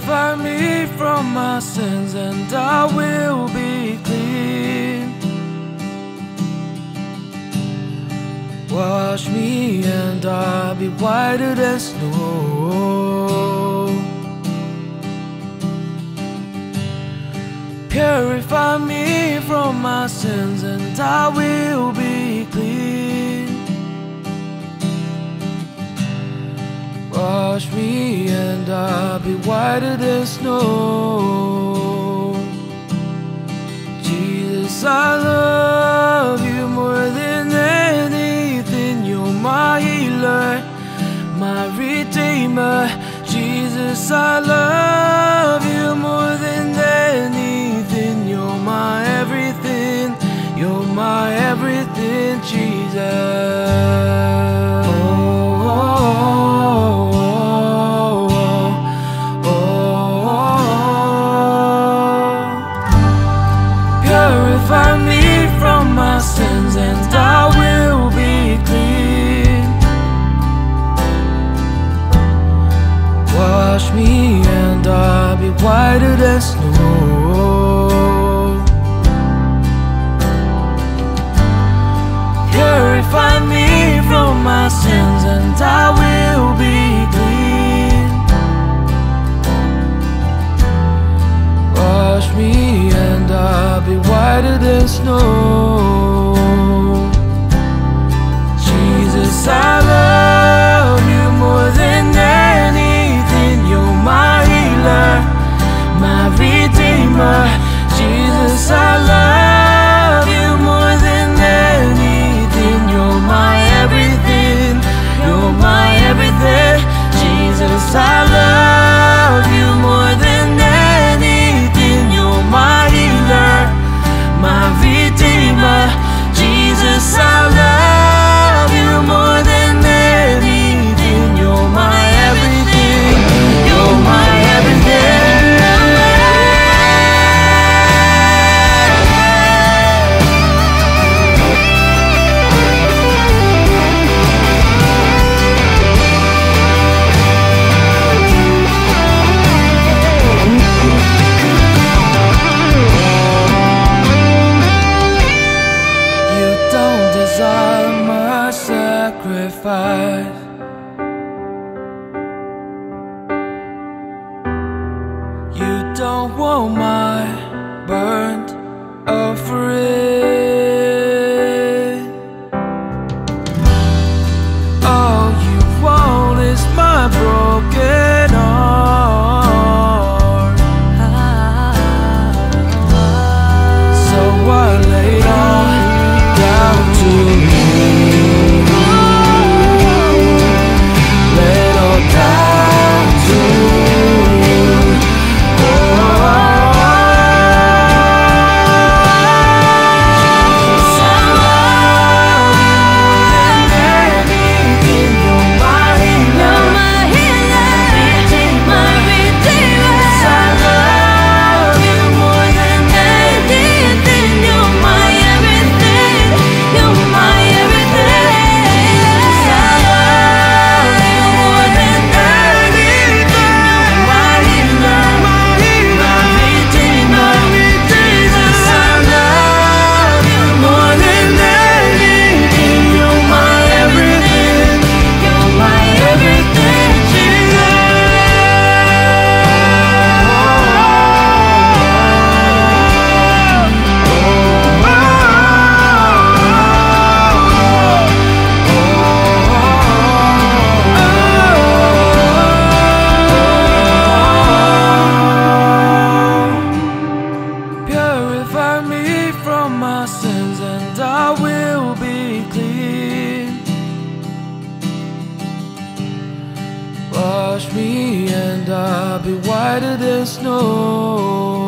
Purify me from my sins and I will be clean. Wash me and I'll be whiter than snow. Purify me from my sins and I will be clean. Wash me and I'll be whiter than snow. Jesus, I love you more than anything. You're my healer, my redeemer. Jesus, I love you more than anything. You're my everything, you're my everything, Jesus. Purify me from my sins and I will be clean. Wash me and I'll be whiter than snow. Purify me from my sins and I will be clean. Wash me and I'll be whiter than snow. Jesus, I love you more than anything. You're my healer, my redeemer. Jesus, I love you more than anything. You're my everything, you're my everything. Jesus, I love you more than anything. You're my healer, my redeemer. Jesus, I love you more than anything. You're my everything, you're my everything. Sacrifice. You don't want my burnt offering. All you want is my broken heart. So I lay it all down to you. My sins and I will be clean. Wash me and I'll be whiter than snow.